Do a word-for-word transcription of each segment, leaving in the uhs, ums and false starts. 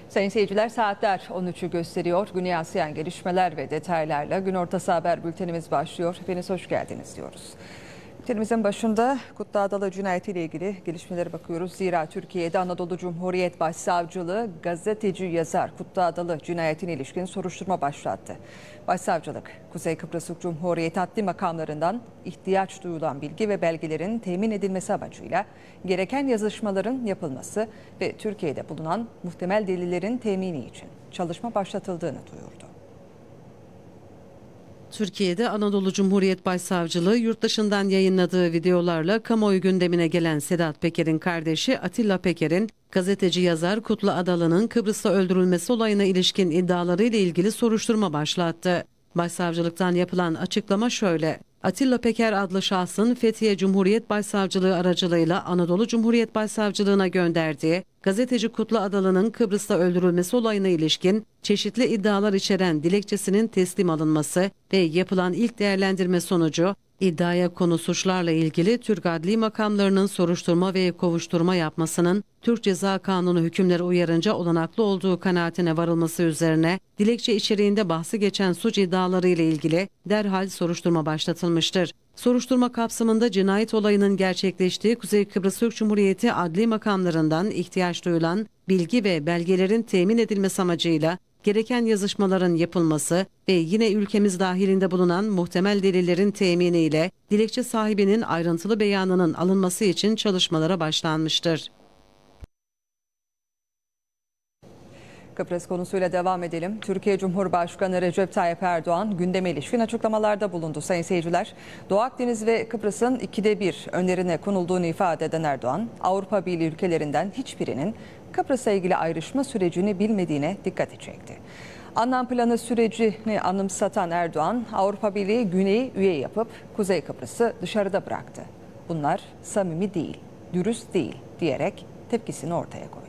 Sayın seyirciler, saatler on üçü gösteriyor. Güne yansıyan gelişmeler ve detaylarla gün ortası haber bültenimiz başlıyor. Hepiniz hoş geldiniz diyoruz. Bültenimizin başında Kutlu Adalı cinayetiyle ilgili gelişmelere bakıyoruz. Zira Türkiye'de Anadolu Cumhuriyet Başsavcılığı gazeteci yazar Kutlu Adalı cinayetine ilişkin soruşturma başlattı. Başsavcılık, Kuzey Kıbrıs Türk Cumhuriyeti adli makamlarından ihtiyaç duyulan bilgi ve belgelerin temin edilmesi amacıyla gereken yazışmaların yapılması ve Türkiye'de bulunan muhtemel delillerin temini için çalışma başlatıldığını duyurdu. Türkiye'de Anadolu Cumhuriyet Başsavcılığı yurt dışından yayınladığı videolarla kamuoyu gündemine gelen Sedat Peker'in kardeşi Atilla Peker'in gazeteci yazar Kutlu Adalı'nın Kıbrıs'ta öldürülmesi olayına ilişkin iddialarıyla ilgili soruşturma başlattı. Başsavcılıktan yapılan açıklama şöyle: Atilla Peker adlı şahsın Fethiye Cumhuriyet Başsavcılığı aracılığıyla Anadolu Cumhuriyet Başsavcılığına gönderdiği gazeteci Kutlu Adalı'nın Kıbrıs'ta öldürülmesi olayına ilişkin çeşitli iddialar içeren dilekçesinin teslim alınması ve yapılan ilk değerlendirme sonucu iddiaya konu suçlarla ilgili Türk adli makamlarının soruşturma ve kovuşturma yapmasının Türk Ceza Kanunu hükümleri uyarınca olanaklı olduğu kanaatine varılması üzerine dilekçe içeriğinde bahsi geçen suç iddiaları ile ilgili derhal soruşturma başlatılmıştır. Soruşturma kapsamında cinayet olayının gerçekleştiği Kuzey Kıbrıs Türk Cumhuriyeti adli makamlarından ihtiyaç duyulan bilgi ve belgelerin temin edilmesi amacıyla gereken yazışmaların yapılması ve yine ülkemiz dahilinde bulunan muhtemel delillerin teminiyle dilekçe sahibinin ayrıntılı beyanının alınması için çalışmalara başlanmıştır. Kıbrıs konusuyla devam edelim. Türkiye Cumhurbaşkanı Recep Tayyip Erdoğan gündeme ilişkin açıklamalarda bulundu. Sayın seyirciler, Doğu Akdeniz ve Kıbrıs'ın ikide bir önlerine konulduğunu ifade eden Erdoğan, Avrupa Birliği ülkelerinden hiçbirinin Kıbrıs'la ilgili ayrışma sürecini bilmediğine dikkat çekti. Anlam planı sürecini anımsatan Erdoğan, Avrupa Birliği Güney'i üye yapıp Kuzey Kıbrıs'ı dışarıda bıraktı. Bunlar samimi değil, dürüst değil diyerek tepkisini ortaya koydu.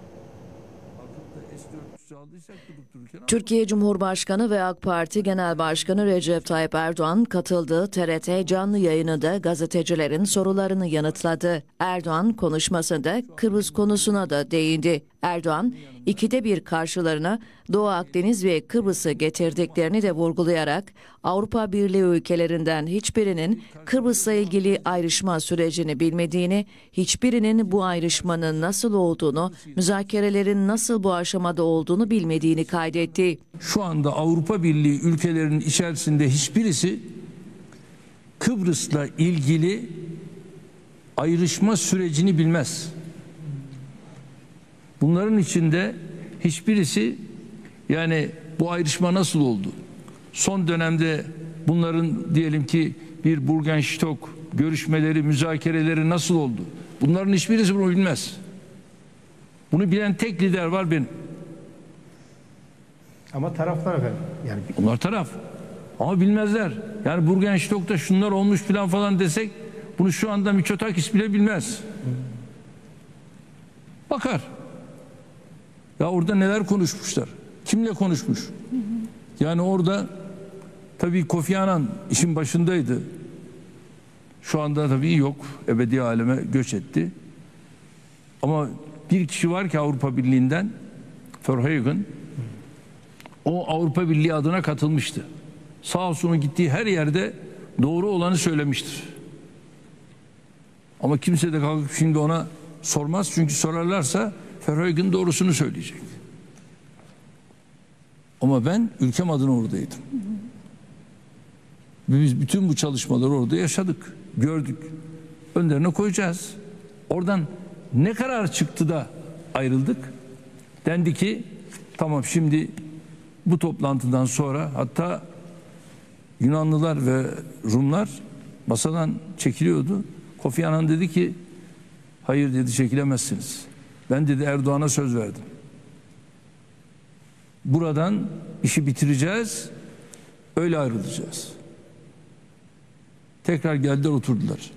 Türkiye Cumhurbaşkanı ve AK Parti Genel Başkanı Recep Tayyip Erdoğan katıldığı T R T canlı yayınında gazetecilerin sorularını yanıtladı. Erdoğan konuşmasında Kıbrıs konusuna da değindi. Erdoğan, ikide bir karşılarına Doğu Akdeniz ve Kıbrıs'ı getirdiklerini de vurgulayarak Avrupa Birliği ülkelerinden hiçbirinin Kıbrıs'la ilgili ayrışma sürecini bilmediğini, hiçbirinin bu ayrışmanın nasıl olduğunu, müzakerelerin nasıl bu aşamada olduğunu bilmediğini kaydetti. Şu anda Avrupa Birliği ülkelerinin içerisinde hiçbirisi Kıbrıs'la ilgili ayrışma sürecini bilmez. Bunların içinde hiçbirisi, yani bu ayrışma nasıl oldu? Son dönemde bunların diyelim ki bir Burgenstock görüşmeleri, müzakereleri nasıl oldu? Bunların hiçbirisi bunu bilmez. Bunu bilen tek lider var benim. Ama taraflar efendim. Yani onlar taraf. Ama bilmezler. Yani Burgenstock'ta şunlar olmuş falan falan desek bunu şu anda Mitsotakis bile bilmez. Bakar. Ya orada neler konuşmuşlar? Kimle konuşmuş? Yani orada tabii Kofi Annan işin başındaydı. Şu anda tabii yok. Ebedi aleme göç etti. Ama bir kişi var ki Avrupa Birliği'nden, Verheugen, o Avrupa Birliği adına katılmıştı. Sağ olsun gittiği her yerde doğru olanı söylemiştir. Ama kimse de kalkıp şimdi ona sormaz, çünkü sorarlarsa Verheugen doğrusunu söyleyecek. Ama ben ülkem adına oradaydım. Biz bütün bu çalışmaları orada yaşadık, gördük. Önlerine koyacağız. Oradan ne karar çıktı da ayrıldık? Dendi ki tamam, şimdi bu toplantıdan sonra hatta Yunanlılar ve Rumlar masadan çekiliyordu. Kofi Annan dedi ki hayır dedi, çekilemezsiniz. Ben dedi Erdoğan'a söz verdim. Buradan işi bitireceğiz, öyle ayrılacağız. Tekrar geldiler, oturdular.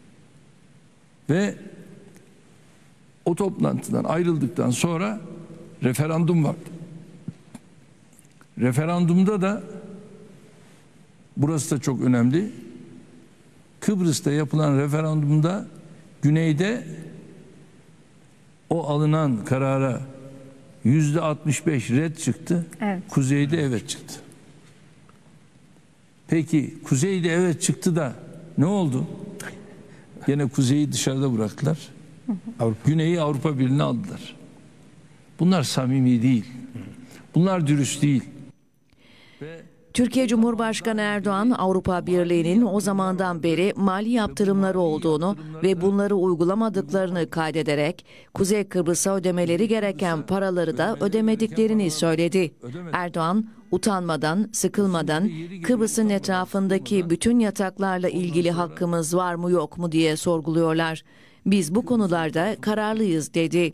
Ve o toplantıdan ayrıldıktan sonra referandum vardı. Referandumda da, burası da çok önemli, Kıbrıs'ta yapılan referandumda güneyde o alınan karara yüzde altmış beş red çıktı. Evet. Kuzeyde evet çıktı. Peki kuzeyde evet çıktı da ne oldu? Yine kuzeyi dışarıda bıraktılar. Avrupa. Güneyi Avrupa Birliği'ne aldılar. Bunlar samimi değil. Bunlar dürüst değil. Türkiye Cumhurbaşkanı Erdoğan, Avrupa Birliği'nin o zamandan beri mali yaptırımları olduğunu ve bunları uygulamadıklarını kaydederek Kuzey Kıbrıs'a ödemeleri gereken paraları da ödemediklerini söyledi. Erdoğan, utanmadan, sıkılmadan Kıbrıs'ın etrafındaki bütün yataklarla ilgili hakkımız var mı yok mu diye sorguluyorlar. Biz bu konularda kararlıyız dedi.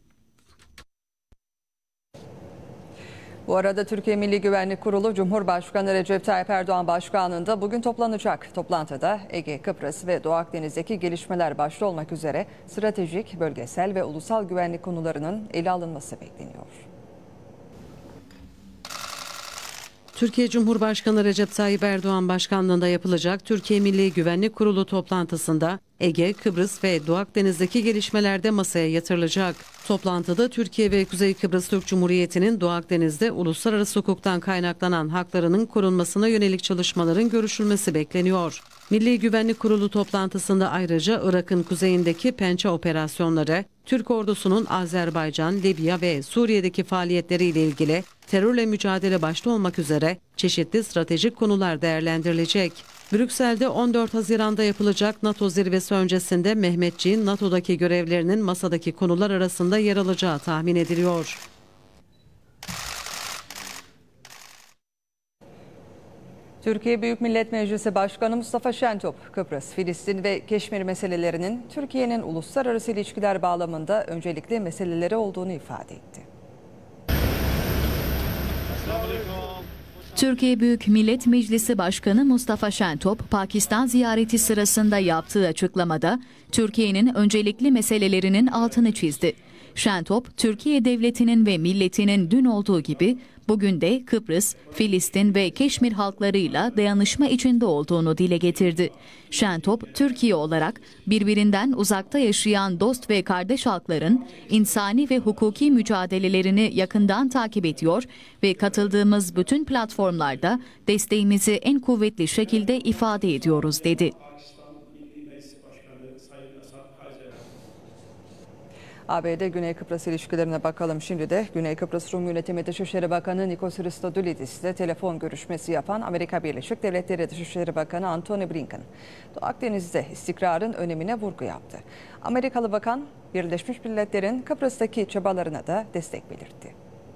Bu arada Türkiye Milli Güvenlik Kurulu Cumhurbaşkanı Recep Tayyip Erdoğan başkanlığında bugün toplanacak. Toplantıda Ege, Kıbrıs ve Doğu Akdeniz'deki gelişmeler başta olmak üzere stratejik, bölgesel ve ulusal güvenlik konularının ele alınması bekleniyor. Türkiye Cumhurbaşkanı Recep Tayyip Erdoğan başkanlığında yapılacak Türkiye Milli Güvenlik Kurulu toplantısında Ege, Kıbrıs ve Doğu Akdeniz'deki gelişmelerde masaya yatırılacak. Toplantıda Türkiye ve Kuzey Kıbrıs Türk Cumhuriyeti'nin Doğu Akdeniz'de uluslararası hukuktan kaynaklanan haklarının korunmasına yönelik çalışmaların görüşülmesi bekleniyor. Milli Güvenlik Kurulu toplantısında ayrıca Irak'ın kuzeyindeki Pençe operasyonları, Türk ordusunun Azerbaycan, Libya ve Suriye'deki faaliyetleriyle ilgili terörle mücadele başta olmak üzere çeşitli stratejik konular değerlendirilecek. Brüksel'de on dört Haziran'da yapılacak NATO zirvesi öncesinde Mehmetçiğin NATO'daki görevlerinin masadaki konular arasında yer alacağı tahmin ediliyor. Türkiye Büyük Millet Meclisi Başkanı Mustafa Şentop, Kıbrıs, Filistin ve Keşmir meselelerinin Türkiye'nin uluslararası ilişkiler bağlamında öncelikli meseleleri olduğunu ifade etti. Türkiye Büyük Millet Meclisi Başkanı Mustafa Şentop, Pakistan ziyareti sırasında yaptığı açıklamada Türkiye'nin öncelikli meselelerinin altını çizdi. Şentop, Türkiye Devleti'nin ve milletinin dün olduğu gibi bugün de Kıbrıs, Filistin ve Keşmir halklarıyla dayanışma içinde olduğunu dile getirdi. Şentop, Türkiye olarak birbirinden uzakta yaşayan dost ve kardeş halkların insani ve hukuki mücadelelerini yakından takip ediyor ve katıldığımız bütün platformlarda desteğimizi en kuvvetli şekilde ifade ediyoruz dedi. A B D Güney Kıbrıs ilişkilerine bakalım şimdi de. Güney Kıbrıs Rum Yönetimi Dışişleri Bakanı Nikos Christodoulidis ile telefon görüşmesi yapan Amerika Birleşik Devletleri Dışişleri Bakanı Antony Blinken, Doğu Akdeniz'de istikrarın önemine vurgu yaptı. Amerikalı bakan, Birleşmiş Milletler'in Kıbrıs'taki çabalarına da destek belirtti.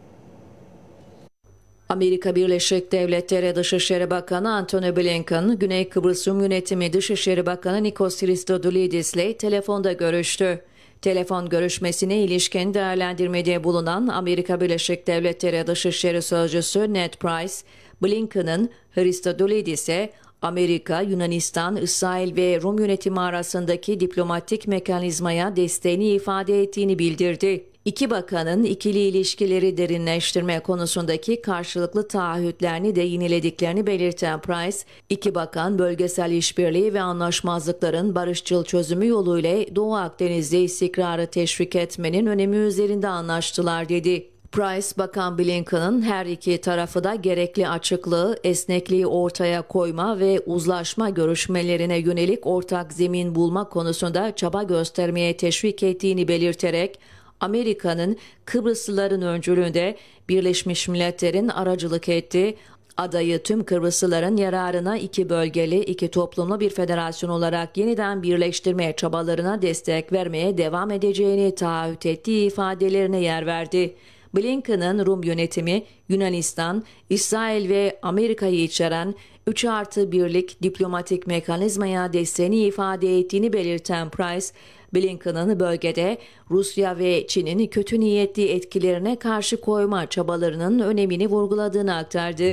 Amerika Birleşik Devletleri Dışişleri Bakanı Antony Blinken, Güney Kıbrıs Rum Yönetimi Dışişleri Bakanı Nikos Christodoulidis ile telefonda görüştü. Telefon görüşmesine ilişkin değerlendirmede bulunan Amerika Birleşik Devletleri Dışişleri Sözcüsü Ned Price, Blinken'ın Christodoulidis'e Amerika, Yunanistan, İsrail ve Rum yönetimi arasındaki diplomatik mekanizmaya desteğini ifade ettiğini bildirdi. İki bakanın ikili ilişkileri derinleştirme konusundaki karşılıklı taahhütlerini de yenilediklerini belirten Price, iki bakan bölgesel işbirliği ve anlaşmazlıkların barışçıl çözümü yoluyla Doğu Akdeniz'de istikrarı teşvik etmenin önemi üzerinde anlaştılar dedi. Price, Bakan Blinken'ın her iki tarafı da gerekli açıklığı, esnekliği ortaya koyma ve uzlaşma görüşmelerine yönelik ortak zemin bulma konusunda çaba göstermeye teşvik ettiğini belirterek, Amerika'nın Kıbrıslıların öncülüğünde Birleşmiş Milletler'in aracılık ettiği, adayı tüm Kıbrıslıların yararına iki bölgeli, iki toplumlu bir federasyon olarak yeniden birleştirmeye çabalarına destek vermeye devam edeceğini taahhüt ettiği ifadelerine yer verdi. Blinken'ın Rum yönetimi, Yunanistan, İsrail ve Amerika'yı içeren üç artı birlik diplomatik mekanizmaya desteğini ifade ettiğini belirten Price, Blinken'ın bölgede Rusya ve Çin'in kötü niyetli etkilerine karşı koyma çabalarının önemini vurguladığını aktardı.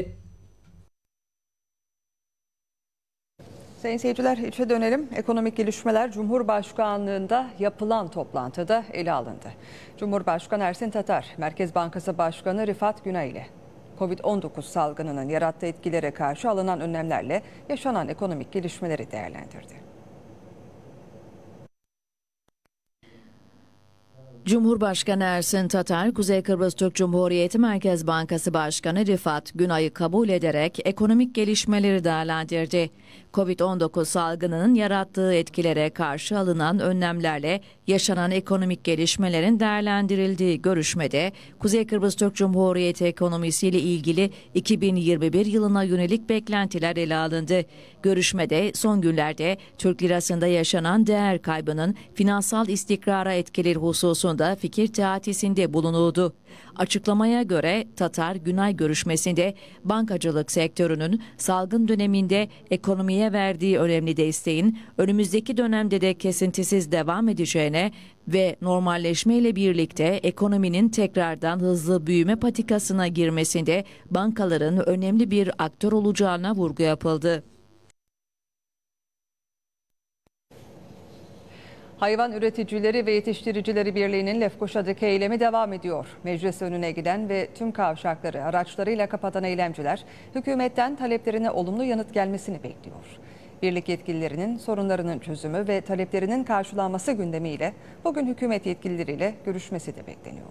Sayın seyirciler, içe dönelim. Ekonomik gelişmeler Cumhurbaşkanlığında yapılan toplantıda ele alındı. Cumhurbaşkanı Ersin Tatar, Merkez Bankası Başkanı Rifat Günay ile kovid on dokuz salgınının yarattığı etkilere karşı alınan önlemlerle yaşanan ekonomik gelişmeleri değerlendirdi. Cumhurbaşkanı Ersin Tatar, Kuzey Kıbrıs Türk Cumhuriyeti Merkez Bankası Başkanı Rifat Günay'ı kabul ederek ekonomik gelişmeleri değerlendirdi. kovid on dokuz salgınının yarattığı etkilere karşı alınan önlemlerle yaşanan ekonomik gelişmelerin değerlendirildiği görüşmede Kuzey Kıbrıs Türk Cumhuriyeti ekonomisiyle ilgili iki bin yirmi bir yılına yönelik beklentiler ele alındı. Görüşmede son günlerde Türk lirasında yaşanan değer kaybının finansal istikrara etkileri hususunda fikir teatisinde bulunuldu. Açıklamaya göre Tatar Günay görüşmesinde bankacılık sektörünün salgın döneminde ekonomiye verdiği önemli desteğin önümüzdeki dönemde de kesintisiz devam edeceğine ve normalleşme ile birlikte ekonominin tekrardan hızlı büyüme patikasına girmesinde bankaların önemli bir aktör olacağına vurgu yapıldı. Hayvan Üreticileri ve Yetiştiricileri Birliği'nin Lefkoşa'daki eylemi devam ediyor. Meclis önüne giden ve tüm kavşakları araçlarıyla kapatan eylemciler hükümetten taleplerine olumlu yanıt gelmesini bekliyor. Birlik yetkililerinin sorunlarının çözümü ve taleplerinin karşılanması gündemiyle bugün hükümet yetkilileriyle görüşmesi de bekleniyor.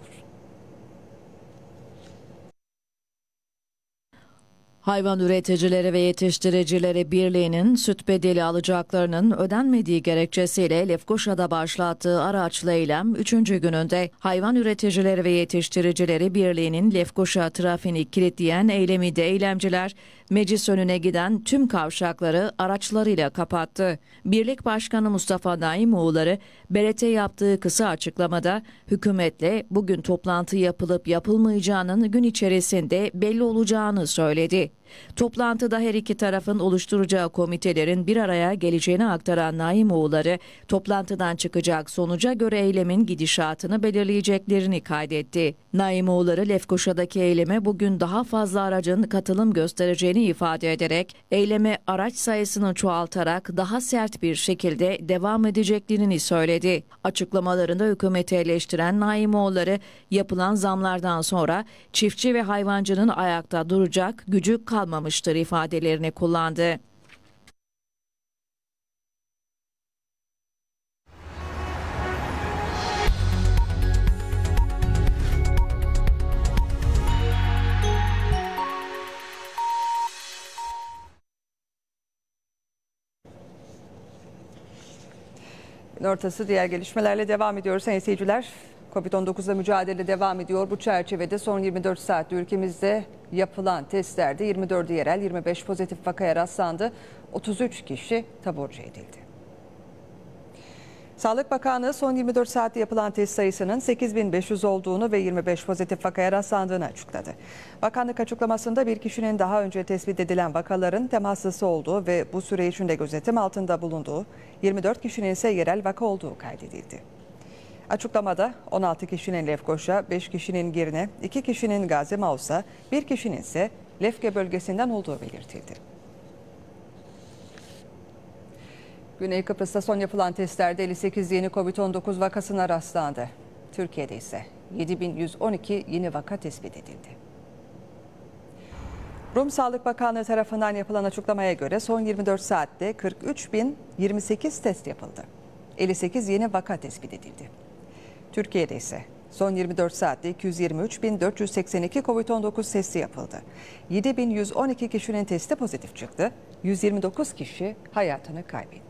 Hayvan Üreticileri ve Yetiştiricileri Birliği'nin süt bedeli alacaklarının ödenmediği gerekçesiyle Lefkoşa'da başlattığı araçlı eylem üçüncü gününde. Hayvan Üreticileri ve Yetiştiricileri Birliği'nin Lefkoşa trafiğini kilitleyen eylemi de eylemciler meclis önüne giden tüm kavşakları araçlarıyla kapattı. Birlik Başkanı Mustafa Naimoğulları B R T yaptığı kısa açıklamada hükümetle bugün toplantı yapılıp yapılmayacağının gün içerisinde belli olacağını söyledi. Toplantıda her iki tarafın oluşturacağı komitelerin bir araya geleceğini aktaran Naimoğulları, toplantıdan çıkacak sonuca göre eylemin gidişatını belirleyeceklerini kaydetti. Naimoğulları Lefkoşa'daki eyleme bugün daha fazla aracın katılım göstereceğini ifade ederek, eyleme araç sayısını çoğaltarak daha sert bir şekilde devam edeceklerini söyledi. Açıklamalarında hükümeti eleştiren Naimoğulları, yapılan zamlardan sonra çiftçi ve hayvancının ayakta duracak gücü kalmamıştır ifadelerini kullandı. Gün ortası diğer gelişmelerle devam ediyoruz sayın seyirciler. kovid on dokuzla mücadele devam ediyor. Bu çerçevede son yirmi dört saatte ülkemizde yapılan testlerde yirmi dördü yerel, yirmi beş pozitif vakaya rastlandı. otuz üç kişi taburcu edildi. Sağlık Bakanlığı son yirmi dört saatte yapılan test sayısının sekiz bin beş yüz olduğunu ve yirmi beş pozitif vakaya rastlandığını açıkladı. Bakanlık açıklamasında bir kişinin daha önce tespit edilen vakaların temaslısı olduğu ve bu süre içinde gözetim altında bulunduğu, yirmi dört kişinin ise yerel vaka olduğu kaydedildi. Açıklamada on altı kişinin Lefkoşa, beş kişinin Girne, iki kişinin Gazi Mausa, bir kişinin ise Lefke bölgesinden olduğu belirtildi. Güney Kıbrıs'ta son yapılan testlerde elli sekiz yeni kovid on dokuz vakasına rastlandı. Türkiye'de ise yedi bin yüz on iki yeni vaka tespit edildi. Rum Sağlık Bakanlığı tarafından yapılan açıklamaya göre son yirmi dört saatte kırk üç bin yirmi sekiz test yapıldı. elli sekiz yeni vaka tespit edildi. Türkiye'de ise son yirmi dört saatte iki yüz yirmi üç bin dört yüz seksen iki kovid on dokuz testi yapıldı. yedi bin yüz on iki kişinin testi pozitif çıktı. yüz yirmi dokuz kişi hayatını kaybetti.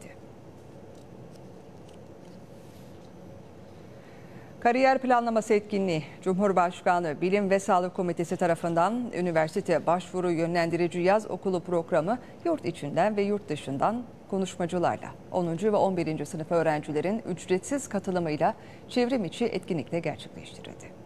Kariyer planlaması etkinliği, Cumhurbaşkanı Bilim ve Sağlık Komitesi tarafından üniversite başvuru yönlendirici yaz okulu programı yurt içinden ve yurt dışından konuşmacılarla onuncu ve on birinci sınıf öğrencilerin ücretsiz katılımıyla çevrim içi etkinlikle gerçekleştirildi.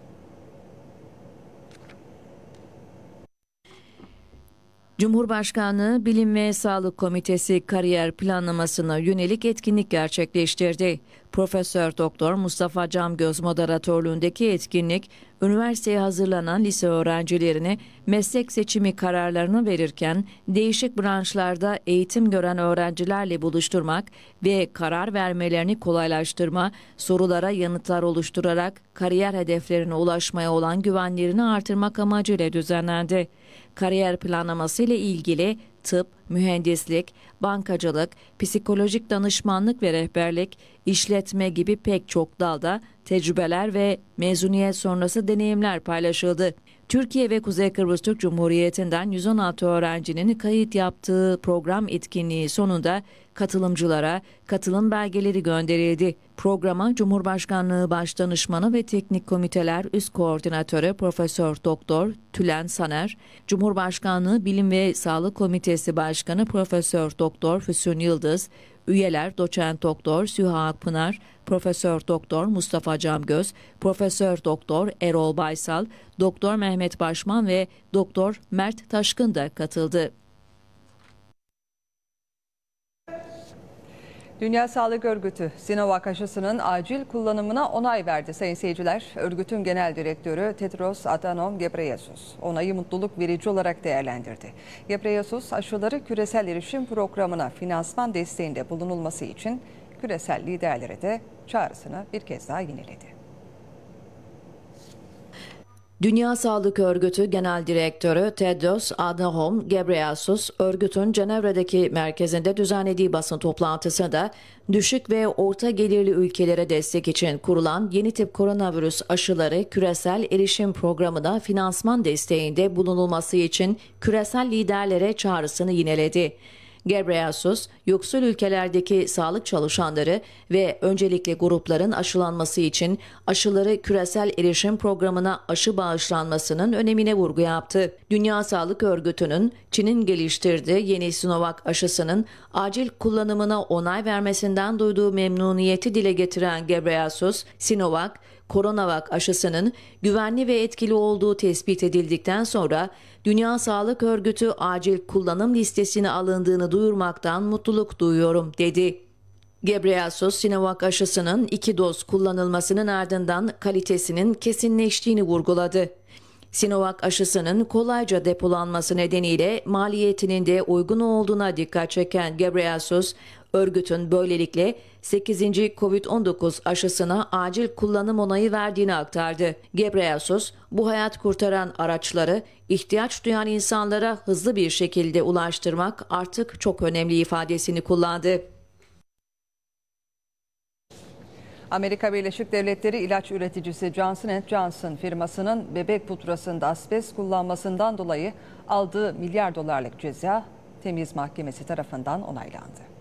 Cumhurbaşkanlığı Bilim ve Sağlık Komitesi kariyer planlamasına yönelik etkinlik gerçekleştirdi. Profesör Doktor Mustafa Camgöz moderatörlüğündeki etkinlik, üniversiteye hazırlanan lise öğrencilerine meslek seçimi kararlarını verirken değişik branşlarda eğitim gören öğrencilerle buluşturmak ve karar vermelerini kolaylaştırma, sorulara yanıtlar oluşturarak kariyer hedeflerine ulaşmaya olan güvenlerini artırmak amacıyla düzenlendi. Kariyer planlaması ile ilgili tıp, mühendislik, bankacılık, psikolojik danışmanlık ve rehberlik, işletme gibi pek çok dalda tecrübeler ve mezuniyet sonrası deneyimler paylaşıldı. Türkiye ve Kuzey Kıbrıs Türk Cumhuriyeti'nden yüz on altı öğrencinin kayıt yaptığı program etkinliği sonunda katılımcılara katılım belgeleri gönderildi. Programa Cumhurbaşkanlığı Başdanışmanı ve Teknik Komiteler Üst Koordinatörü Profesör Doktor Tülen Saner, Cumhurbaşkanlığı Bilim ve Sağlık Komitesi Başkanı Profesör Doktor Füsun Yıldız, üyeler Doçent Doktor Süha Akpınar, Profesör Doktor Mustafa Camgöz, Profesör Doktor Erol Baysal, Doktor Mehmet Başman ve Doktor Mert Taşkın da katıldı. Dünya Sağlık Örgütü Sinovac aşısının acil kullanımına onay verdi sayın seyirciler. Örgütün genel direktörü Tedros Adhanom Ghebreyesus onayı mutluluk verici olarak değerlendirdi. Ghebreyesus aşıları küresel erişim programına finansman desteğinde bulunulması için küresel liderlere de çağrısını bir kez daha yineledi. Dünya Sağlık Örgütü Genel Direktörü Tedros Adhanom Ghebreyesus, örgütün Cenevre'deki merkezinde düzenlediği basın toplantısında düşük ve orta gelirli ülkelere destek için kurulan yeni tip koronavirüs aşıları küresel erişim programına finansman desteğinde bulunulması için küresel liderlere çağrısını yineledi. Ghebreyesus, yoksul ülkelerdeki sağlık çalışanları ve öncelikli grupların aşılanması için aşıları küresel erişim programına aşı bağışlanmasının önemine vurgu yaptı. Dünya Sağlık Örgütü'nün Çin'in geliştirdiği yeni Sinovac aşısının acil kullanımına onay vermesinden duyduğu memnuniyeti dile getiren Ghebreyesus, Sinovac, Coronavac aşısının güvenli ve etkili olduğu tespit edildikten sonra Dünya Sağlık Örgütü acil kullanım listesine alındığını duyurmaktan mutluluk duyuyorum dedi. Ghebreyesus, Sinovac aşısının iki doz kullanılmasının ardından kalitesinin kesinleştiğini vurguladı. Sinovac aşısının kolayca depolanması nedeniyle maliyetinin de uygun olduğuna dikkat çeken Ghebreyesus, örgütün böylelikle sekizinci kovid on dokuz aşısına acil kullanım onayı verdiğini aktardı. Ghebreyesus, bu hayat kurtaran araçları ihtiyaç duyan insanlara hızlı bir şekilde ulaştırmak artık çok önemli ifadesini kullandı. Amerika Birleşik Devletleri ilaç üreticisi Johnson and Johnson firmasının bebek pudrasında asbest kullanmasından dolayı aldığı milyar dolarlık ceza Temiz Mahkemesi tarafından onaylandı.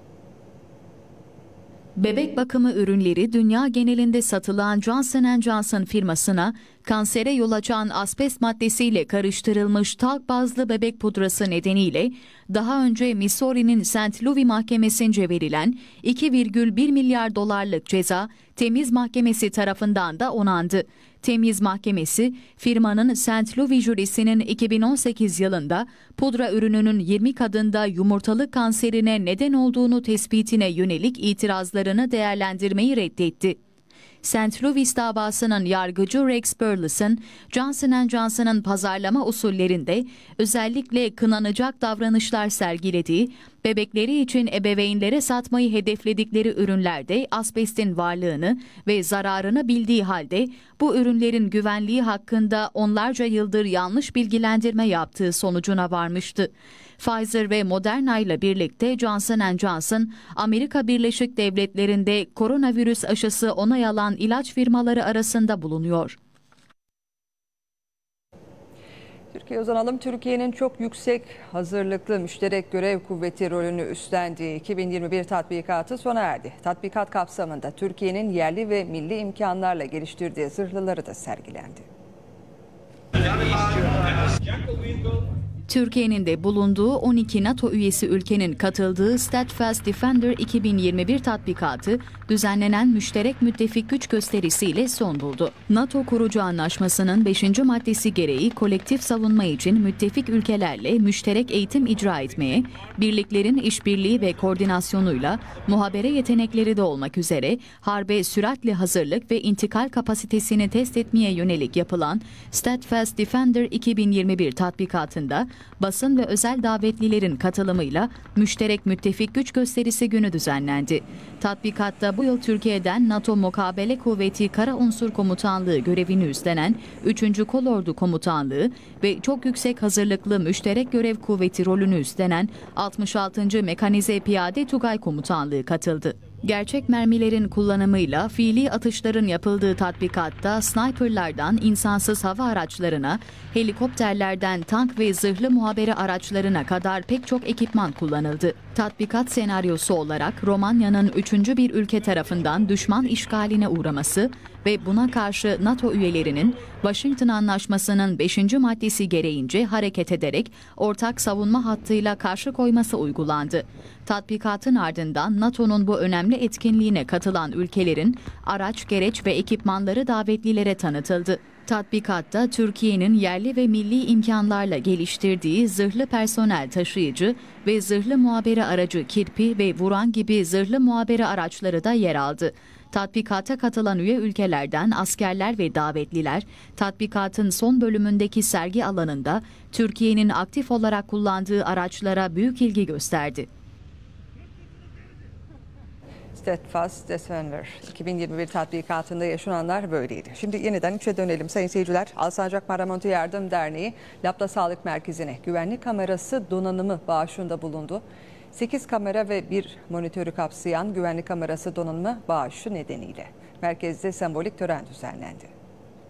Bebek bakımı ürünleri dünya genelinde satılan Johnson and Johnson firmasına kansere yol açan asbest maddesiyle karıştırılmış talk bazlı bebek pudrası nedeniyle daha önce Missouri'nin Saint Louis Mahkemesi'nce verilen iki virgül bir milyar dolarlık ceza Temiz Mahkemesi tarafından da onandı. Temiz Mahkemesi, firmanın Saint Louis jürisinin iki bin on sekiz yılında pudra ürününün yirmi kadında yumurtalık kanserine neden olduğunu tespitine yönelik itirazlarını değerlendirmeyi reddetti. Saint Louis davasının yargıcı Rex Burleson, Johnson and Johnson'ın pazarlama usullerinde özellikle kınanacak davranışlar sergilediği, bebekleri için ebeveynlere satmayı hedefledikleri ürünlerde asbestin varlığını ve zararını bildiği halde bu ürünlerin güvenliği hakkında onlarca yıldır yanlış bilgilendirme yaptığı sonucuna varmıştı. Pfizer ve Moderna ile birlikte Johnson and Johnson, Amerika Birleşik Devletleri'nde koronavirüs aşısı onay alan ilaç firmaları arasında bulunuyor. Türkiye uzanalım. Türkiye'nin çok yüksek hazırlıklı müşterek görev kuvveti rolünü üstlendiği iki bin yirmi bir tatbikatı sona erdi. Tatbikat kapsamında Türkiye'nin yerli ve milli imkanlarla geliştirdiği zırhlıları da sergilendi. Türkiye'nin de bulunduğu on iki NATO üyesi ülkenin katıldığı Steadfast Defender iki bin yirmi bir tatbikatı düzenlenen müşterek müttefik güç gösterisiyle son buldu. NATO kurucu anlaşmasının beşinci maddesi gereği kolektif savunma için müttefik ülkelerle müşterek eğitim icra etmeye, birliklerin işbirliği ve koordinasyonuyla muhabere yetenekleri de olmak üzere harbe süratli hazırlık ve intikal kapasitesini test etmeye yönelik yapılan Steadfast Defender iki bin yirmi bir tatbikatında basın ve özel davetlilerin katılımıyla müşterek müttefik güç gösterisi günü düzenlendi. Tatbikatta bu yıl Türkiye'den NATO Mukabele Kuvveti Kara Unsur Komutanlığı görevini üstlenen üçüncü Kolordu Komutanlığı ve çok yüksek hazırlıklı müşterek görev kuvveti rolünü üstlenen altmış altıncı Mekanize Piyade Tugay Komutanlığı katıldı. Gerçek mermilerin kullanımıyla fiili atışların yapıldığı tatbikatta sniperlardan insansız hava araçlarına, helikopterlerden tank ve zırhlı muhabere araçlarına kadar pek çok ekipman kullanıldı. Tatbikat senaryosu olarak Romanya'nın üçüncü bir ülke tarafından düşman işgaline uğraması ve buna karşı NATO üyelerinin Washington Anlaşması'nın beşinci maddesi gereğince hareket ederek ortak savunma hattıyla karşı koyması uygulandı. Tatbikatın ardından NATO'nun bu önemli etkinliğine katılan ülkelerin araç, gereç ve ekipmanları davetlilere tanıtıldı. Tatbikatta Türkiye'nin yerli ve milli imkanlarla geliştirdiği zırhlı personel taşıyıcı ve zırhlı muhabere aracı Kirpi ve Vuran gibi zırhlı muhabere araçları da yer aldı. Tatbikata katılan üye ülkelerden askerler ve davetliler, tatbikatın son bölümündeki sergi alanında Türkiye'nin aktif olarak kullandığı araçlara büyük ilgi gösterdi. Steadfast Defender iki bin yirmi bir tatbikatında yaşananlar böyleydi. Şimdi yeniden içe dönelim sayın seyirciler. Alsancak Maramonti Yardım Derneği Lapta Sağlık Merkezi'ne güvenlik kamerası donanımı bağışında bulundu. sekiz kamera ve bir monitörü kapsayan güvenlik kamerası donanımı bağışı nedeniyle merkezde sembolik tören düzenlendi.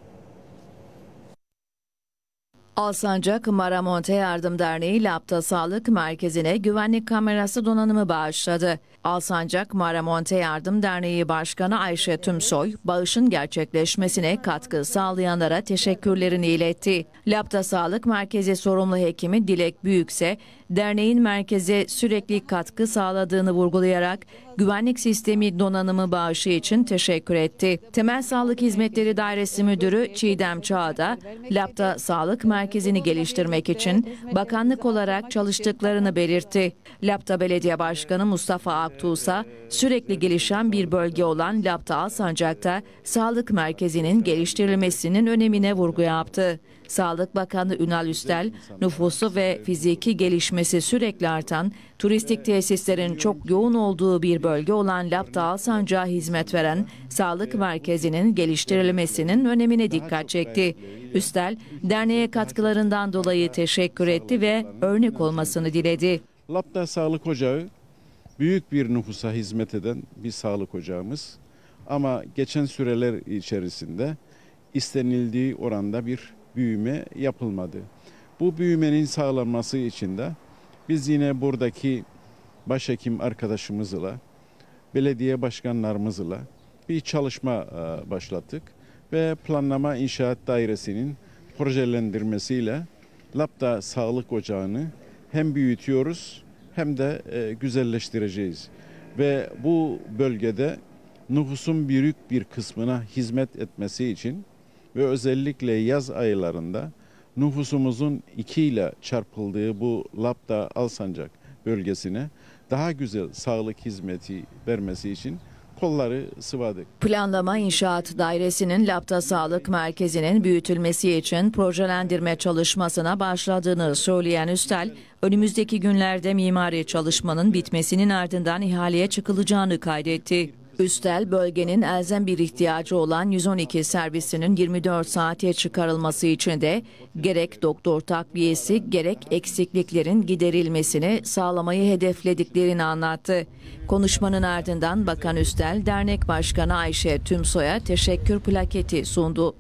Alsancak Maramonti Yardım Derneği Lapta Sağlık Merkezi'ne güvenlik kamerası donanımı bağışladı. Alsancak Maramonti Yardım Derneği Başkanı Ayşe Tümsoy, bağışın gerçekleşmesine katkı sağlayanlara teşekkürlerini iletti. Lapta Sağlık Merkezi sorumlu hekimi Dilek Büyükse, derneğin merkeze sürekli katkı sağladığını vurgulayarak güvenlik sistemi donanımı bağışı için teşekkür etti. Temel Sağlık Hizmetleri Dairesi Müdürü Çiğdem Çağda, Lapta Sağlık Merkezi'ni geliştirmek için bakanlık olarak çalıştıklarını belirtti. Lapta Belediye Başkanı Mustafa Aktuğsa, sürekli gelişen bir bölge olan Lapta Alsancak'ta sağlık merkezinin geliştirilmesinin önemine vurgu yaptı. Sağlık Bakanı Ünal Üstel, nüfusu ve fiziki gelişmesi sürekli artan, turistik tesislerin çok yoğun olduğu bir bölge olan Lapta Alsancak'a hizmet veren sağlık merkezinin geliştirilmesinin önemine dikkat çekti. Üstel, derneğe katkılarından dolayı teşekkür etti ve örnek olmasını diledi. Lapta Sağlık Ocağı büyük bir nüfusa hizmet eden bir sağlık ocağımız. Ama geçen süreler içerisinde istenildiği oranda bir büyüme yapılmadı. Bu büyümenin sağlanması için de biz yine buradaki başhekim arkadaşımızla, belediye başkanlarımızla bir çalışma başlattık ve planlama inşaat dairesinin projelendirmesiyle Lapta Sağlık Ocağı'nı hem büyütüyoruz hem de güzelleştireceğiz. Ve bu bölgede nüfusun büyük bir kısmına hizmet etmesi için ve özellikle yaz aylarında nüfusumuzun iki ile çarpıldığı bu Lapta Alsancak bölgesine daha güzel sağlık hizmeti vermesi için kolları sıvadık. Planlama İnşaat Dairesi'nin Lapta Sağlık Merkezi'nin büyütülmesi için projelendirme çalışmasına başladığını söyleyen Üstel, önümüzdeki günlerde mimari çalışmanın bitmesinin ardından ihaleye çıkılacağını kaydetti. Üstel, bölgenin elzem bir ihtiyacı olan yüz on iki servisinin yirmi dört saate çıkarılması için de gerek doktor takviyesi gerek eksikliklerin giderilmesini sağlamayı hedeflediklerini anlattı. Konuşmanın ardından Bakan Üstel, Dernek Başkanı Ayşe Tümsoy'a teşekkür plaketi sundu.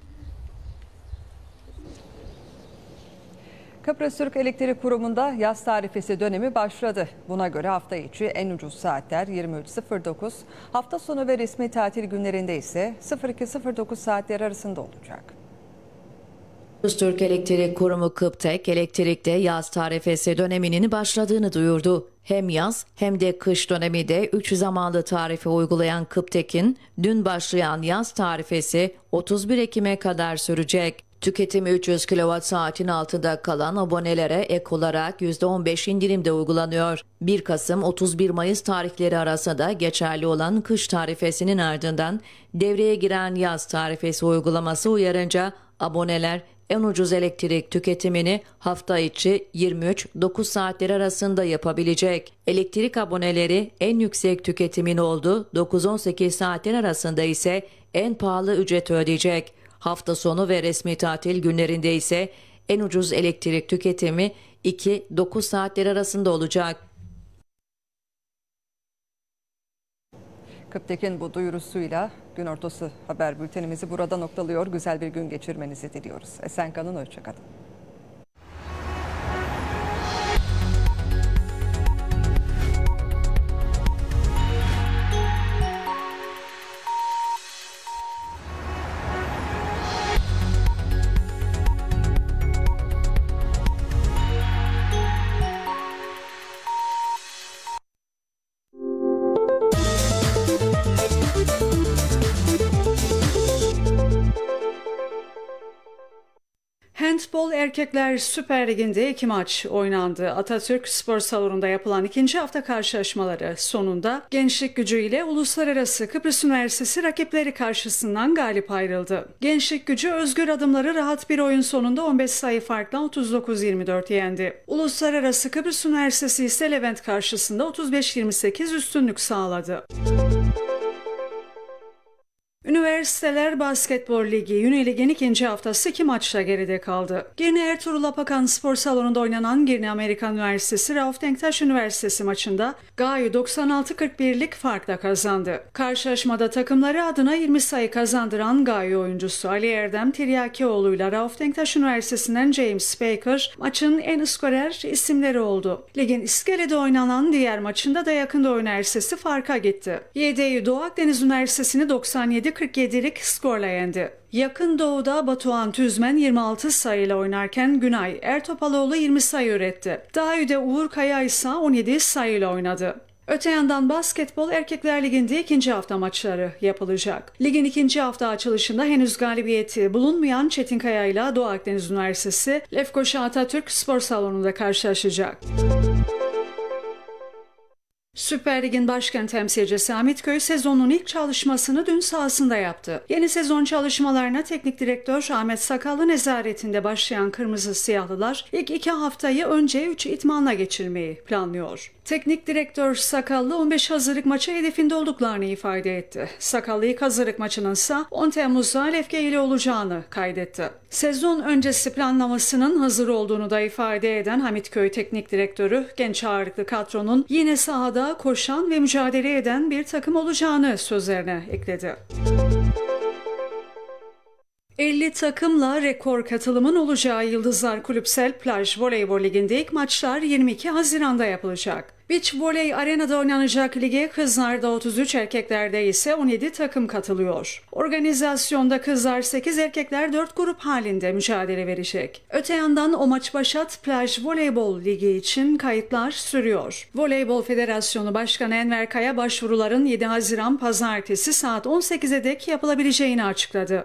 Kıbrıs Türk Elektrik Kurumu'nda yaz tarifesi dönemi başladı. Buna göre hafta içi en ucuz saatler yirmi üç sıfır dokuz, hafta sonu ve resmi tatil günlerinde ise sıfır iki sıfır dokuz saatleri arasında olacak. Kıbrıs Türk Elektrik Kurumu Kıptek, elektrikte yaz tarifesi döneminin başladığını duyurdu. Hem yaz hem de kış dönemi de üç zamanlı tarife uygulayan Kıptek'in dün başlayan yaz tarifesi otuz bir Ekim'e kadar sürecek. Tüketimi üç yüz kilowatt saatin altında kalan abonelere ek olarak yüzde on beş indirim de uygulanıyor. bir Kasım otuz bir Mayıs tarihleri arasında geçerli olan kış tarifesinin ardından devreye giren yaz tarifesi uygulaması uyarınca Aboneler en ucuz elektrik tüketimini hafta içi yirmi üç dokuz saatleri arasında yapabilecek. Elektrik aboneleri en yüksek tüketimin olduğu dokuz on sekiz saatler arasında ise en pahalı ücreti ödeyecek. Hafta sonu ve resmi tatil günlerinde ise en ucuz elektrik tüketimi iki dokuz saatleri arasında olacak. Kıptekin bu duyurusuyla gün ortası haber bültenimizi burada noktalıyor. Güzel bir gün geçirmenizi diliyoruz. Esen kalın, hoşça kalın. Handbol Erkekler Süper Ligi'nde iki maç oynandı. Atatürk Spor Salonu'nda yapılan ikinci hafta karşılaşmaları sonunda Gençlik Gücü ile Uluslararası Kıbrıs Üniversitesi rakipleri karşısından galip ayrıldı. Gençlik Gücü özgür adımları rahat bir oyun sonunda on beş sayı farkla otuz dokuz yirmi dört yendi. Uluslararası Kıbrıs Üniversitesi ise Levent karşısında otuz beş yirmi sekiz üstünlük sağladı. Üniversiteler Basketbol Ligi Unilig'in ikinci haftası iki maçla geride kaldı. Girne Ertuğrul Apakan Spor Salonu'nda oynanan Girne Amerikan Üniversitesi Rauf Denktaş Üniversitesi maçında G A Y'ı doksan altı kırk birlik farkla kazandı. Karşılaşmada takımları adına yirmi sayı kazandıran G A Y oyuncusu Ali Erdem Tiryakioğlu'yla Rauf Denktaş Üniversitesi'nden James Baker maçın en skorer isimleri oldu. Ligin İskele'de oynanan diğer maçında da Yakındoğu Üniversitesi farka gitti. Y D Ü Doğu Akdeniz Üniversitesi'ni doksan yedi kırk yedilik skorla yendi. Yakın Doğu'da Batuhan Tüzmen yirmi altı sayıyla oynarken Günay Ertopaloğlu yirmi sayı üretti. Dağü'de Uğur Kaya ise on yedi sayıyla oynadı. Öte yandan Basketbol Erkekler Ligi'nde ikinci hafta maçları yapılacak. Ligin ikinci hafta açılışında henüz galibiyeti bulunmayan Çetinkaya ile Doğu Akdeniz Üniversitesi Lefkoşa Atatürk Spor Salonu'nda karşılaşacak. Süper Lig'in başkent temsilcisi Hamitköy sezonun ilk çalışmasını dün sahasında yaptı. Yeni sezon çalışmalarına teknik direktör Ahmet Sakallı nezaretinde başlayan Kırmızı Siyahlılar ilk iki haftayı önce üç idmanla geçirmeyi planlıyor. Teknik direktör Sakallı on beş hazırlık maçı hedefinde olduklarını ifade etti. Sakallı ilk hazırlık maçının ise on Temmuz'da Lefke ile olacağını kaydetti. Sezon öncesi planlamasının hazır olduğunu da ifade eden Hamitköy Teknik Direktörü genç ağırlıklı kadronun yine sahada koşan ve mücadele eden bir takım olacağını sözlerine ekledi. elli takımla rekor katılımın olacağı Yıldızlar Kulüpsel Plaj Voleybol Ligi'nde ilk maçlar yirmi iki Haziran'da yapılacak. Beach Voley Arena'da oynanacak lige kızlarda otuz üç, erkeklerde ise on yedi takım katılıyor. Organizasyonda kızlar sekiz, erkekler dört grup halinde mücadele verecek. Öte yandan O Maç Başat Plaj Voleybol Ligi için kayıtlar sürüyor. Voleybol Federasyonu Başkanı Enver Kaya başvuruların yedi Haziran Pazartesi saat on sekize dek yapılabileceğini açıkladı.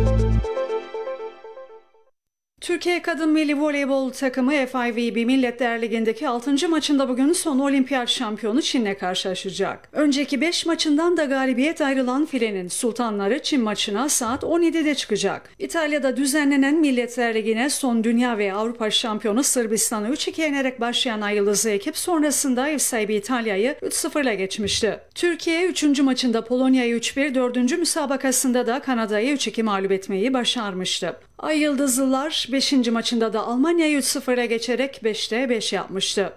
Türkiye Kadın Milli Voleybol takımı F I V B Milletler Ligi'ndeki altıncı maçında bugün son olimpiyat şampiyonu Çin'le karşılaşacak. Önceki beş maçından da galibiyet ayrılan filenin sultanları Çin maçına saat on yedide çıkacak. İtalya'da düzenlenen Milletler Ligi'ne son dünya ve Avrupa şampiyonu Sırbistan'ı üç iki yenerek başlayan Ay Yıldızlı ekip sonrasında ev sahibi İtalya'yı üç sıfırla geçmişti. Türkiye üçüncü maçında Polonya'yı üç bir, dördüncü müsabakasında da Kanada'yı üç iki mağlup etmeyi başarmıştı. Ay Yıldızlılar beşinci maçında da Almanya'yı üç sıfıra geçerek beşte beş yapmıştı.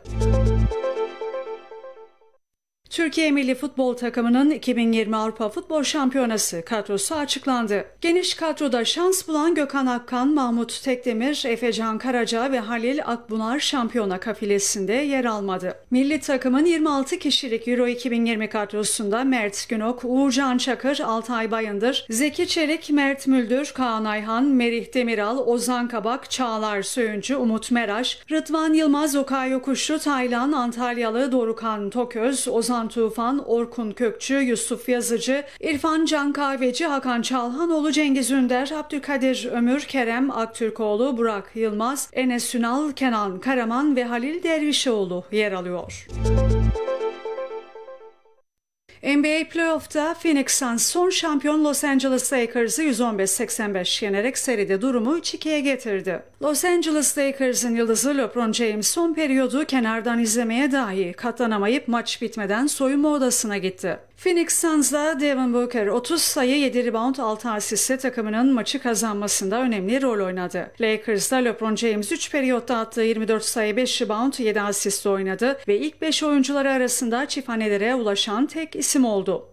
Türkiye Milli Futbol Takımı'nın iki bin yirmi Avrupa Futbol Şampiyonası kadrosu açıklandı. Geniş kadroda şans bulan Gökhan Akkan, Mahmut Tekdemir, Efecan Karaca ve Halil Akbunar şampiyona kafilesinde yer almadı. Milli takımın yirmi altı kişilik Euro iki bin yirmi kadrosunda Mert Günok, Uğurcan Çakır, Altay Bayındır, Zeki Çelik, Mert Müldür, Kaan Ayhan, Merih Demiral, Ozan Kabak, Çağlar Söyüncü, Umut Meraş, Rıdvan Yılmaz, Okay Yokuşlu, Taylan, Antalyalı, Dorukan Toköz, Ozan Tufan, Orkun Kökçü, Yusuf Yazıcı, İrfan Can Kahveci, Hakan Çalhanoğlu, Cengiz Ünder, Abdülkadir Ömür, Kerem Aktürkoğlu, Burak Yılmaz, Enes Ünal, Kenan Karaman ve Halil Dervişoğlu yer alıyor. N B A Playoff'ta Phoenix Suns son şampiyon Los Angeles Lakers'ı yüz on beş seksen beş yenerek seride durumu üç ikiye getirdi. Los Angeles Lakers'ın yıldızı LeBron James son periyodu kenardan izlemeye dahi katlanamayıp maç bitmeden soyunma odasına gitti. Phoenix Suns'la Devin Booker otuz sayı yedi rebound altı asistle takımının maçı kazanmasında önemli rol oynadı. Lakers'da LeBron James üç periyotta attığı yirmi dört sayı beş rebound yedi asistle oynadı ve ilk beş oyuncuları arasında çift hanelere ulaşan tek isim oldu.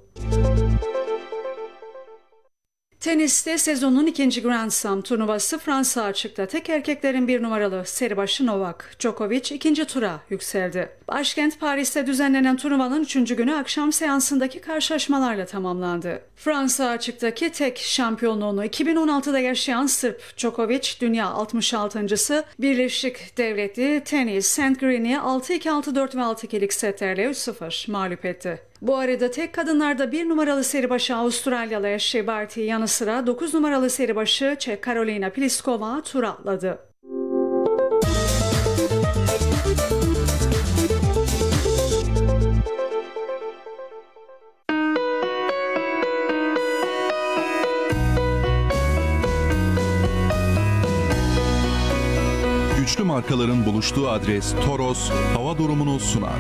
Teniste sezonun ikinci Grand Slam turnuvası Fransa açıkta tek erkeklerin bir numaralı seribaşı Novak Djokovic ikinci tura yükseldi. Başkent Paris'te düzenlenen turnuvanın üçüncü günü akşam seansındaki karşılaşmalarla tamamlandı. Fransa açıktaki tek şampiyonluğunu iki bin on altıda yaşayan Sırp Djokovic dünya altmış altıncısı Birleşik Devletli Tenis Saint Green'i altı iki altı dört ve altı ikilik setlerle üç sıfır mağlup etti. Bu arada tek kadınlarda bir numaralı seribaşı Avustralyalı Ashley Barty yanı sıra dokuz numaralı seribaşı Çek Karolina Pliskova tur atladı. Güçlü markaların buluştuğu adres Toros hava durumunu sunar.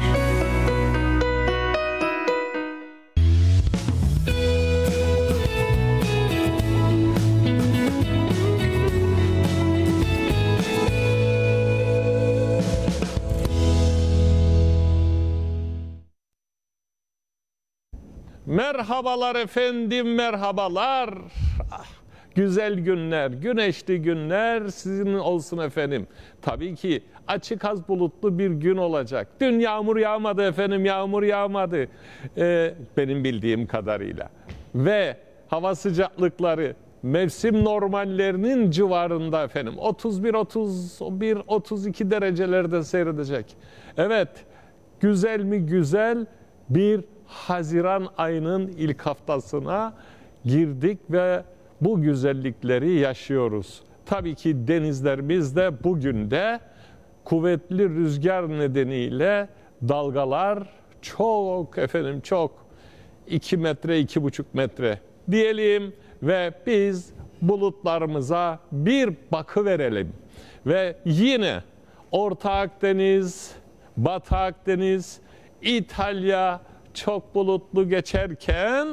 Merhabalar efendim, merhabalar. Ah, güzel günler, güneşli günler sizin olsun efendim. Tabii ki açık az bulutlu bir gün olacak. Dün yağmur yağmadı efendim, yağmur yağmadı. Ee, benim bildiğim kadarıyla. Ve hava sıcaklıkları mevsim normallerinin civarında efendim. otuz bir, otuz bir, otuz iki derecelerde seyredecek. Evet, güzel mi güzel bir Haziran ayının ilk haftasına girdik ve bu güzellikleri yaşıyoruz. Tabii ki denizlerimizde bugün de kuvvetli rüzgar nedeniyle dalgalar çok efendim çok iki metre, iki buçuk metre diyelim ve biz bulutlarımıza bir bakıverelim. Ve yine Orta Akdeniz, Batı Akdeniz, İtalya çok bulutlu geçerken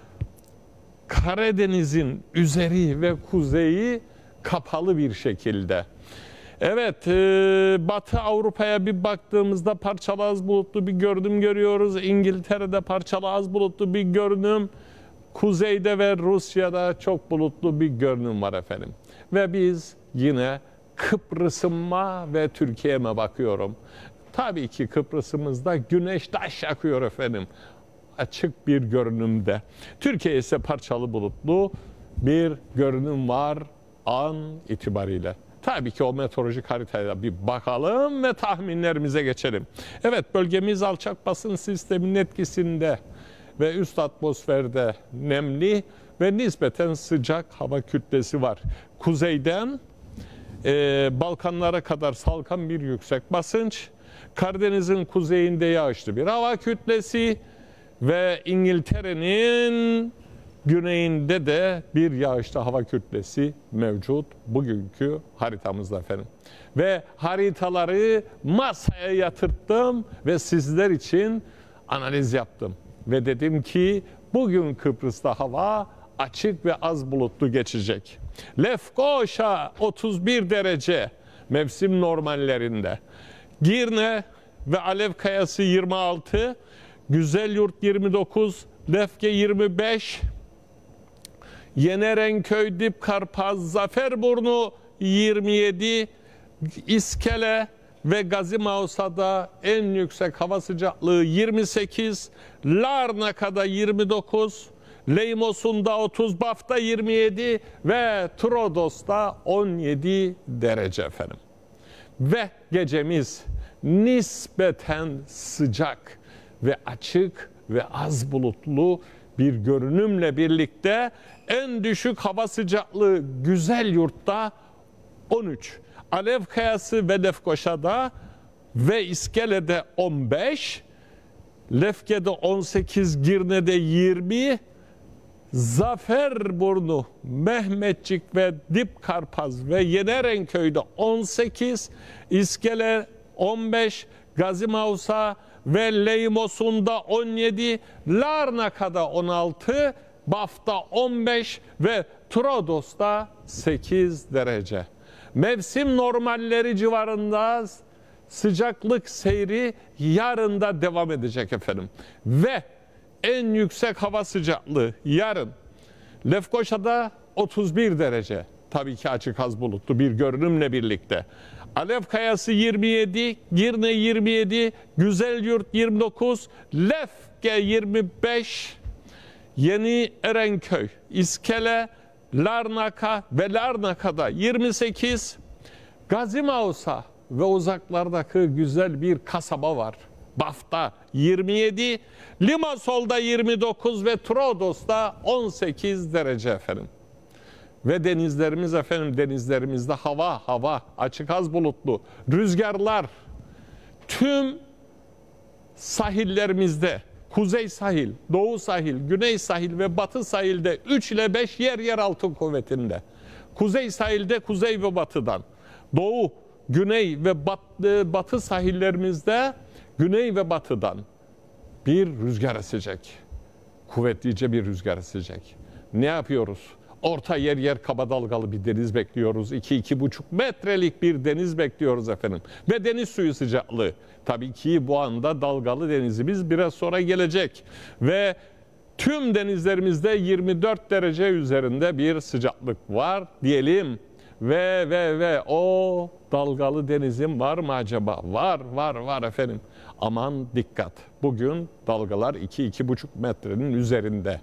Karadeniz'in üzeri ve kuzeyi kapalı bir şekilde. Evet, e, Batı Avrupa'ya bir baktığımızda parçalı az bulutlu bir görünüm görüyoruz. İngiltere'de parçalı az bulutlu bir görünüm. Kuzeyde ve Rusya'da çok bulutlu bir görünüm var efendim. Ve biz yine Kıbrıs'ıma ve Türkiye'me bakıyorum. Tabii ki Kıbrıs'ımızda güneş taş yakıyor efendim. Açık bir görünümde. Türkiye ise parçalı bulutlu bir görünüm var an itibariyle. Tabii ki o meteorolojik haritaya bir bakalım ve tahminlerimize geçelim. Evet, bölgemiz alçak basınç sisteminin etkisinde ve üst atmosferde nemli ve nispeten sıcak hava kütlesi var. Kuzeyden e, Balkanlara kadar salkan bir yüksek basınç, Karadeniz'in kuzeyinde yağışlı bir hava kütlesi ve İngiltere'nin güneyinde de bir yağışlı hava kütlesi mevcut bugünkü haritamızda efendim. Ve haritaları masaya yatırttım ve sizler için analiz yaptım. Ve dedim ki bugün Kıbrıs'ta hava açık ve az bulutlu geçecek. Lefkoşa otuz bir derece mevsim normallerinde. Girne ve Alev Kayası yirmi altı, Güzelyurt yirmi dokuz, Lefke yirmi beş, Yenerenköy, Dipkarpaz, Zaferburnu yirmi yedi, İskele ve Gazimausa'da en yüksek hava sıcaklığı yirmi sekiz, Larnaka'da yirmi dokuz, Leymos'unda otuz, Baf'ta yirmi yedi ve Trodos'ta on yedi derece efendim. Ve gecemiz nispeten sıcak ve açık ve az bulutlu bir görünümle birlikte en düşük hava sıcaklığı Güzelyurt'ta on üç, Alev Kayası ve Lefkoşa'da ve İskele'de on beş, Lefke'de on sekiz, Girne'de yirmi, Zaferburnu, Mehmetçik ve Dipkarpaz ve Yenerenköy'de on sekiz, İskele on beş, Gazimausa ve Leymos'unda on yedi, Larnaka'da on altı, Baf'ta on beş ve Trodos'ta sekiz derece. Mevsim normalleri civarında sıcaklık seyri yarın da devam edecek efendim. Ve en yüksek hava sıcaklığı yarın Lefkoşa'da otuz bir derece. Tabii ki açık az bulutlu bir görünümle birlikte. Alev Kayası yirmi yedi, Girne yirmi yedi, Güzelyurt yirmi dokuz, Lefke yirmi beş, Yeni Erenköy, İskele, Larnaka ve Larnaka'da yirmi sekiz, Gazimausa ve uzaklardaki güzel bir kasaba var. Baf'ta yirmi yedi, Limassol'da yirmi dokuz ve Trodos'ta on sekiz derece efendim. Ve denizlerimiz efendim, denizlerimizde hava, hava açık az bulutlu. Rüzgarlar tüm sahillerimizde, kuzey sahil, doğu sahil, güney sahil ve batı sahilde üç ile beş yer yer altı kuvvetinde. Kuzey sahilde kuzey ve batıdan, doğu, güney ve batı, batı sahillerimizde güney ve batıdan bir rüzgar esecek. Kuvvetlice bir rüzgar esecek. Ne yapıyoruz? Orta yer yer kaba dalgalı bir deniz bekliyoruz. iki iki buçuk metrelik bir deniz bekliyoruz efendim. Ve deniz suyu sıcaklığı. Tabii ki bu anda dalgalı denizimiz biraz sonra gelecek. Ve tüm denizlerimizde yirmi dört derece üzerinde bir sıcaklık var diyelim. Ve ve ve o dalgalı denizin var mı acaba? Var, var, var efendim. Aman dikkat. Bugün dalgalar iki iki buçuk metrenin üzerinde.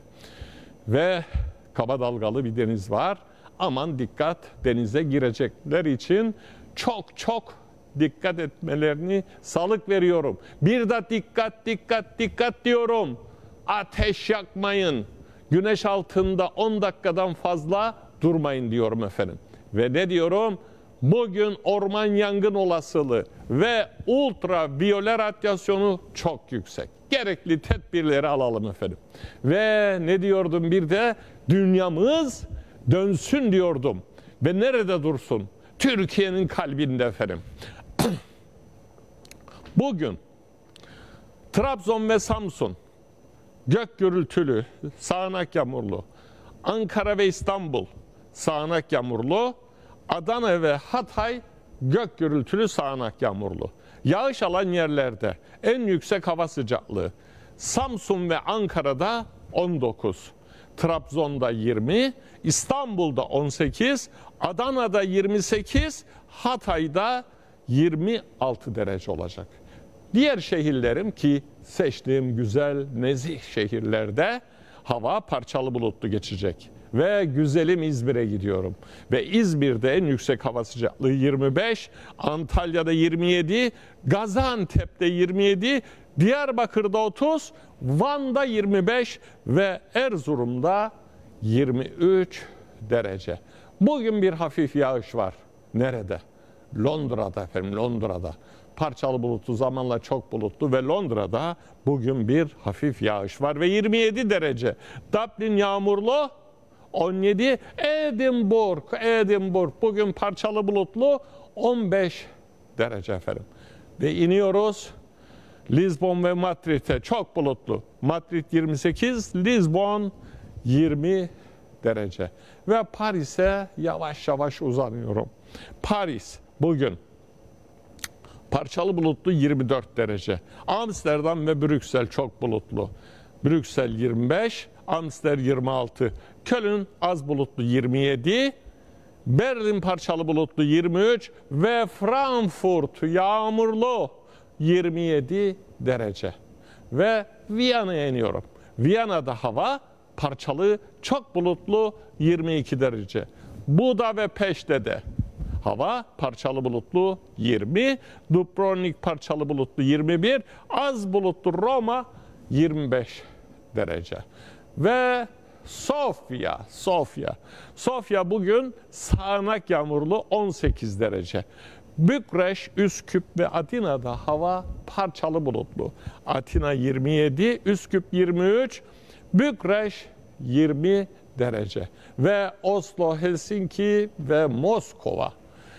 Ve kaba dalgalı bir deniz var. Aman dikkat, denize girecekler için çok çok dikkat etmelerini salık veriyorum. Bir de dikkat, dikkat, dikkat diyorum. Ateş yakmayın. Güneş altında on dakikadan fazla durmayın diyorum efendim. Ve ne diyorum? Bugün orman yangın olasılığı ve ultraviyole radyasyonu çok yüksek. Gerekli tedbirleri alalım efendim. Ve ne diyordum bir de? Dünyamız dönsün diyordum. Ve nerede dursun? Türkiye'nin kalbinde efendim. Bugün Trabzon ve Samsun gök gürültülü, sağanak yağmurlu. Ankara ve İstanbul sağanak yağmurlu. Adana ve Hatay gök gürültülü, sağanak yağmurlu. Yağış alan yerlerde en yüksek hava sıcaklığı Samsun ve Ankara'da on dokuz, Trabzon'da yirmi, İstanbul'da on sekiz, Adana'da yirmi sekiz, Hatay'da yirmi altı derece olacak. Diğer şehirlerim ki seçtiğim güzel nezih şehirlerde hava parçalı bulutlu geçecek. Ve güzelim İzmir'e gidiyorum. Ve İzmir'de en yüksek hava sıcaklığı yirmi beş, Antalya'da yirmi yedi, Gaziantep'te yirmi yedi, Diyarbakır'da otuz, Van'da yirmi beş ve Erzurum'da yirmi üç derece. Bugün bir hafif yağış var. Nerede? Londra'da efendim, Londra'da. Parçalı bulutlu, zamanla çok bulutlu ve Londra'da bugün bir hafif yağış var ve yirmi yedi derece. Dublin yağmurlu, on yedi, Edinburgh, Edinburgh bugün parçalı bulutlu, on beş derece efendim. Ve iniyoruz Lizbon ve Madrid'e, çok bulutlu. Madrid yirmi sekiz, Lizbon yirmi derece. Ve Paris'e yavaş yavaş uzanıyorum. Paris bugün parçalı bulutlu, yirmi dört derece. Amsterdam ve Brüksel çok bulutlu. Brüksel yirmi beş, Amsterdam yirmi altı, Köln az bulutlu yirmi yedi, Berlin parçalı bulutlu yirmi üç ve Frankfurt yağmurlu yirmi yedi derece. Ve Viyana'ya iniyorum. Viyana'da hava parçalı, çok bulutlu yirmi iki derece. Buda ve Peşte'de hava parçalı bulutlu yirmi, Dubrovnik parçalı bulutlu yirmi bir, az bulutlu Roma yirmi beş derece. Ve Sofya, Sofya. Sofya bugün sağanak yağmurlu on sekiz derece. Bükreş, Üsküp ve Atina'da hava parçalı bulutlu. Atina yirmi yedi, Üsküp yirmi üç, Bükreş yirmi derece. Ve Oslo, Helsinki ve Moskova.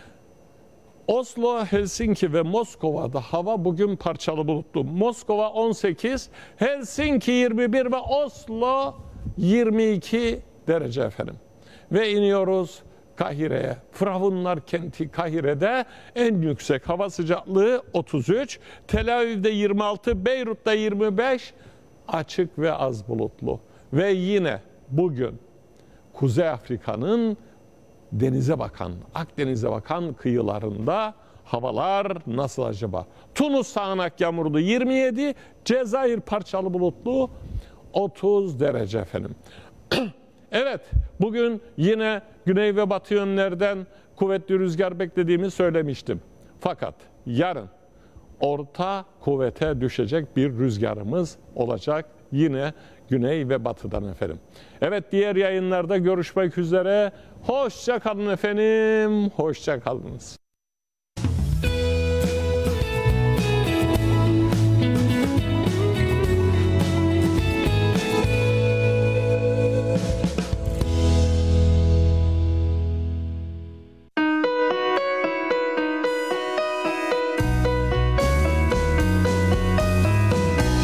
Oslo, Helsinki ve Moskova'da hava bugün parçalı bulutlu. Moskova on sekiz, Helsinki yirmi bir ve Oslo yirmi iki derece efendim. Ve iniyoruz Kahire'ye. Firavunlar kenti Kahire'de en yüksek hava sıcaklığı otuz üç, Tel Aviv'de yirmi altı, Beyrut'ta yirmi beş, açık ve az bulutlu. Ve yine bugün Kuzey Afrika'nın denize bakan, Akdeniz'e bakan kıyılarında havalar nasıl acaba? Tunus sağanak yağmurlu yirmi yedi, Cezayir parçalı bulutlu otuz derece efendim. Evet, bugün yine güney ve batı yönlerden kuvvetli rüzgar beklediğimi söylemiştim. Fakat yarın orta kuvvete düşecek bir rüzgarımız olacak yine güney ve batıdan efendim. Evet, diğer yayınlarda görüşmek üzere. Hoşça kalın efendim, hoşça kalınız.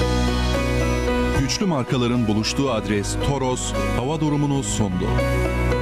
Güçlü markaların buluştuğu adres Toros hava durumunu sundu.